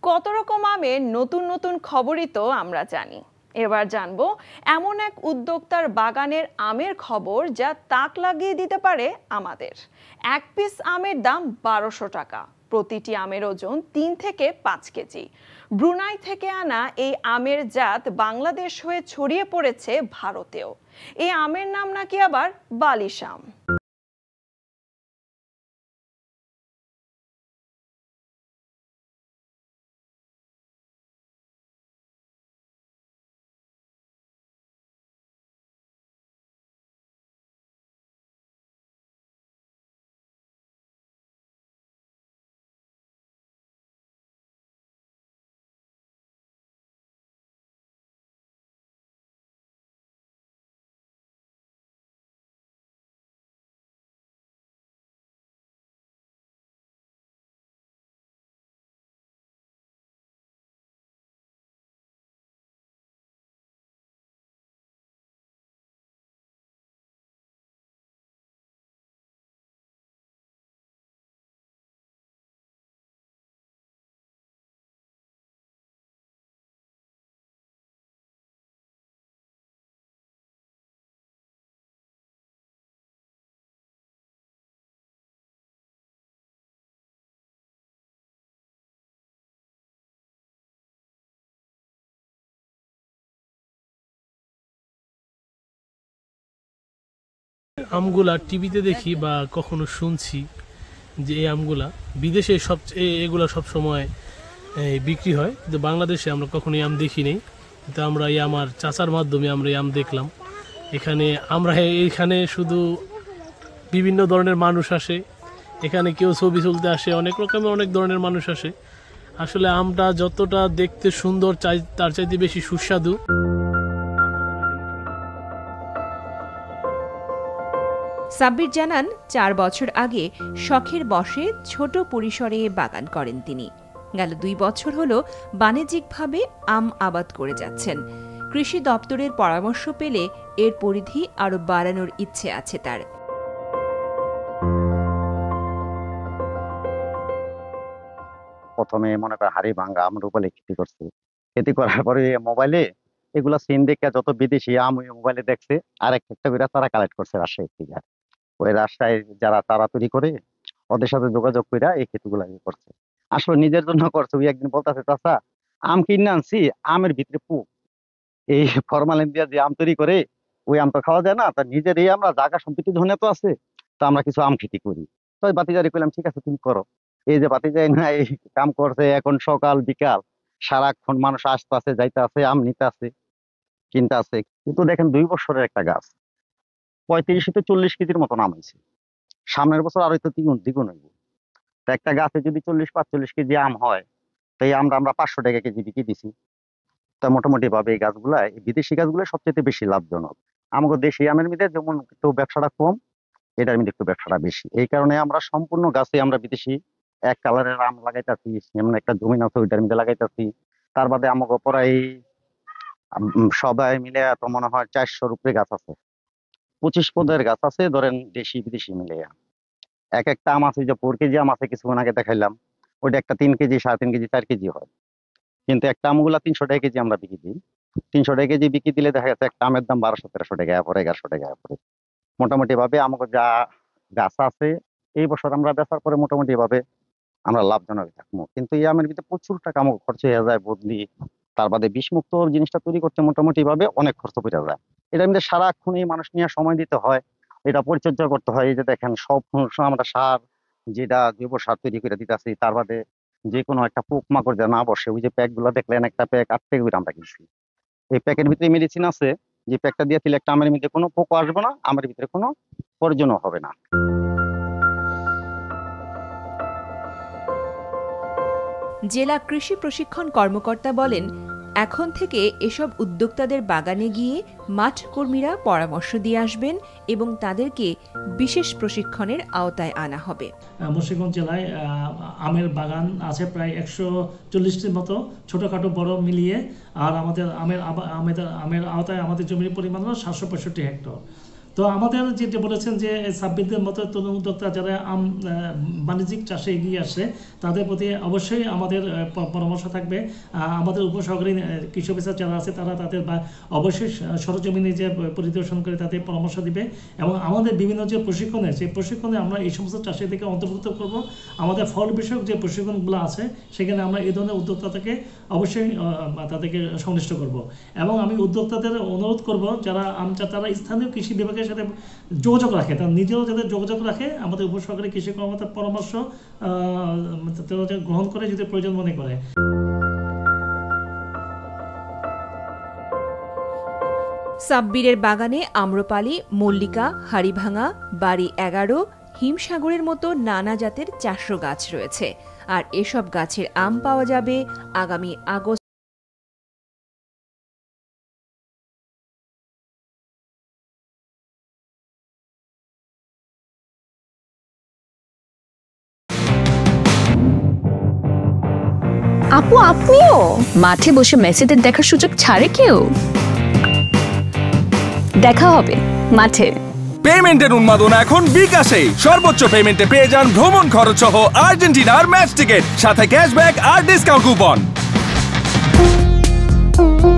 কত রকম আমের নতুন নতুন খবরই তো আমরা জানি। এবার জানবো এমন এক উদ্যোক্তার বাগানের আমের খবর যা তাক লাগিয়ে দিতে পারে আমাদের। এক পিস আমের দাম 1200 টাকা, প্রতিটি আমের ওজন 3 থেকে 5 কেজি। ব্রুনাই থেকে আনা এই আমের জাত বাংলাদেশ হয়ে ছড়িয়ে পড়েছে ভারতেও। এই আমের নাম নাকি আবার বালিশ আম। আমগুলা টিভিতে দেখি বা কখনো শুনছি যে এই আমগুলা বিদেশে এগুলা সব সময় বিক্রি হয়, কিন্তু বাংলাদেশে আমরা কখনো এই আম দেখি নেই। কিন্তু আমরা এই আমার চাচার মাধ্যমে আমরা এই আম দেখলাম। এখানে শুধু বিভিন্ন ধরনের মানুষ আসে, এখানে কেউ ছবি তুলতে আসে, অনেক রকমের অনেক ধরনের মানুষ আসে। আসলে আমটা যতটা দেখতে সুন্দর তার চাইতে বেশি সুস্বাদু। সাব্বির জানান 4 বছর আগে শখের বশে ছোট পরিসরে বাগান করেন তিনি। গেল 2 বছর হলো বাণিজ্যিকভাবে আম আবাদ করে যাচ্ছেন। কৃষি দপ্তরের পরামর্শ পেলে এর পরিধি আরো বাড়ানোর ইচ্ছে আছে তার। প্রথমে মনে করেন হাড়ি ভাঙ্গা আম রূপালি খেতি করছে। খেতি করার পরে মোবাইলে এগুলা সিন দেখে যত বিদেশি আম ওই মোবাইলে দেখছে, আর একটা করে তারা কালেক্ট করছে রাজশাহী থেকে। ওই রাজশাহীর যারা তারা তৈরি করে ওদের সাথে যোগাযোগ করে এই খেতিগুলা করছে। আসলে নিজের জন্য করছে। ওই একদিন বলতেছে, চাচা আম কিনে আনছি, আমের ভিতরে পোক, এই ফরমালিন দিয়ে যে আম তৈরি করে ওই আম তো খাওয়া যায় না, তা নিজের এই আমরা জায়গা সম্পত্তি ধনে তো আছে, তো আমরা কিছু আম খেতি করি। তো বাতিজারি করলাম, ঠিক আছে তুমি করো। এই যে বাতিজারি না এই কাম করছে, এখন সকাল বিকাল সারাক্ষণ মানুষ আসতে আছে যাইতে আছে, আম নিতে আছে কিনতে আছে। কিন্তু দেখেন 2 বছরের একটা গাছ 35 থেকে 40 কেজির মতন আম হয়েছে। সামনের বছর আরো তো দ্বিগুণ হইব। তো একটা গাছে যদি 40-45 কেজি আম হয়, তো এই আমরা 500 টাকা কেজি বিক্রি দিছি। তা মোটামুটি ভাবে এই গাছগুলা, এই বিদেশি গাছগুলো সবচেয়ে বেশি লাভজনক। আমাদের দেশি আমের মধ্যে যেমন একটু ব্যবসাটা কম, এটার মধ্যে একটু ব্যবসাটা বেশি। এই কারণে আমরা সম্পূর্ণ গাছে আমরা বিদেশি এক কালারের আম লাগাইতেছি। এমন একটা জমিন আছে ওইটার মধ্যে লাগাইতেছি। তার বাদে আমাকে প্রায় সবাই মিলে এত মনে হয় 400-র উপরে গাছ আছে, 25 পদের গাছ আছে ধরেন দেশি বিদেশি মিলে। এক একটা আম আছে, যে 4 কেজি আম আছে কিছুক্ষণ আগে দেখাইলাম, ওইটা একটা 3 কেজি 3.5 কেজি 4 কেজি হয়। কিন্তু একটা আমগুলা 300 টাকা কেজি আমরা বিক্রি দিই। 300 টাকা কেজি বিক্রি দিলে দেখা যাচ্ছে একটা আমের দাম 1200-1300 টাকা পরে, 1100 টাকা পরে। মোটামুটি ভাবে আমাকে যা গাছ আছে এই বছর আমরা বেচার পরে মোটামুটি ভাবে আমরা লাভজনক থাকবো। কিন্তু এই আমের ভিতরে প্রচুর টাকা আমাকে খরচ হয়ে যায়, বদলি তার বাদে বিষমুক্ত জিনিসটা তৈরি করতে মোটামুটি ভাবে অনেক খরচ পড়ে যায়। এটার মধ্যে সারাক্ষণ এই মানুষ নিয়ে সময় দিতে হয়, এটা পরিচর্যা করতে হয়। এই যে দেখেন সব আমরা সার, যেটা জৈব সার তৈরি করে দিতেছি, তার বাদে যে কোনো একটা পোকমাকড় যেন না বসে। ওই যে প্যাক গুলা দেখলেন, একটা প্যাক 8 টাকা করে আমরা কিনছি। এই প্যাকের ভিতরে মেডিসিন আছে, যে প্যাকটা দিয়ে দিলে একটা আমের মধ্যে কোনো পোকা আসবে না, আমের ভিতরে কোনো পর্জনও হবে না। জেলা কৃষি প্রশিক্ষণ কর্মকর্তা বলেন, এখন থেকে এসব উদ্যোক্তাদের বাগানে গিয়ে মাঠ কর্মীরা পরামর্শ দিয়ে আসবেন এবং তাদেরকে বিশেষ প্রশিক্ষণের আওতায় আনা হবে। মুন্সিগঞ্জ জেলায় আমের বাগান আছে প্রায় 140টির মতো, ছোটখাটো বড় মিলিয়ে। আর আমাদের আমের আওতায় আমাদের জমির পরিমাণ হলো 765 হেক্টর। তো আমাদের যেটা বলেছেন যে সাব্বিরদের মতো তরুণ উদ্যোক্তা যারা বাণিজ্যিক চাষে এগিয়ে আসে তাদের প্রতি অবশ্যই আমাদের পরামর্শ থাকবে। আমাদের উপসহকারী কৃষি অফিসার যারা আছে তারা তাদের অবশ্যই সরজমিনে যে পরিদর্শন করে তাদের পরামর্শ দিবে এবং আমাদের বিভিন্ন যে প্রশিক্ষণে সেই প্রশিক্ষণে আমরা এই সমস্ত চাষিদেরকে অন্তর্ভুক্ত করব। আমাদের ফল বিষয়ক যে প্রশিক্ষণগুলো আছে সেখানে আমরা এই ধরনের উদ্যোক্তাকে অবশ্যই তাদেরকে সংশ্লিষ্ট করব এবং আমি উদ্যোক্তাদের অনুরোধ করব যারা তারা স্থানীয় কৃষি বিভাগের সাথে যোগাযোগ রাখে, তারা নিজেও যাতে যোগাযোগ রাখে, আমাদের উপসহকারী কৃষি কর্মকর্তার পরামর্শ গ্রহণ করে যদি প্রয়োজন মনে করে। সাব্বিরের বাগানে আম্রপালি, মল্লিকা, হাড়িভাঙা, বাড়ি 11, হিমসাগরের মতো নানা জাতের 400 গাছ রয়েছে। আর এসব গাছের আম পাওয়া যাবে আগামী আগস্ট। আপু, আপনিও মাঠে বসে মেসিদের দেখার সুযোগ ছাড়ে কেউ? দেখা হবে মাঠে। পেমেন্টের উন্মাদনা এখন বিকাশে। সর্বোচ্চ পেমেন্টে পেয়ে যান ভ্রমণ খরচ সহ আর্জেন্টিনার ম্যাচ টিকিট, সাথে ক্যাশব্যাক আর ডিসকাউন্ট কুপন।